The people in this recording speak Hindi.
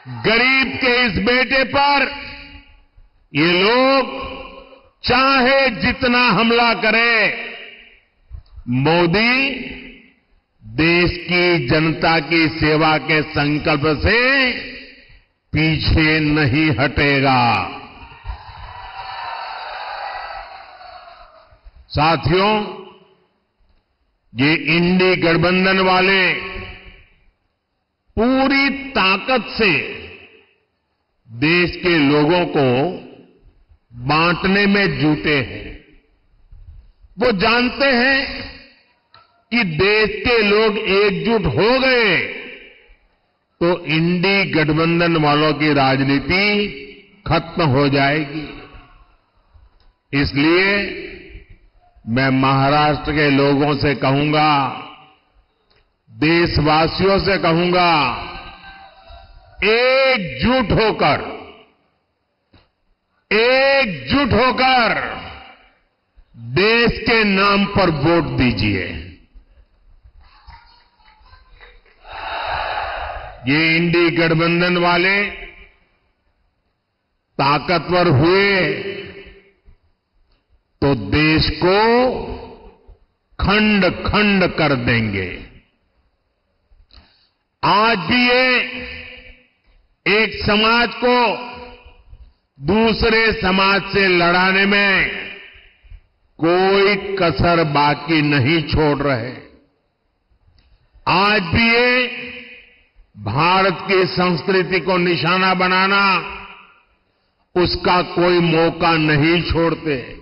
गरीब के इस बेटे पर ये लोग चाहे जितना हमला करें, मोदी देश की जनता की सेवा के संकल्प से पीछे नहीं हटेगा। साथियों, ये इंडी गठबंधन वाले पूरी ताकत से देश के लोगों को बांटने में जुटे हैं। वो जानते हैं कि देश के लोग एकजुट हो गए तो इंडी गठबंधन वालों की राजनीति खत्म हो जाएगी। इसलिए मैं महाराष्ट्र के लोगों से कहूंगा, देशवासियों से कहूंगा, एकजुट होकर देश के नाम पर वोट दीजिए। ये इंडी गठबंधन वाले ताकतवर हुए तो देश को खंड खंड कर देंगे। आज भी ये एक समाज को दूसरे समाज से लड़ाने में कोई कसर बाकी नहीं छोड़ रहे। आज भी ये भारत की संस्कृति को निशाना बनाना, उसका कोई मौका नहीं छोड़ते।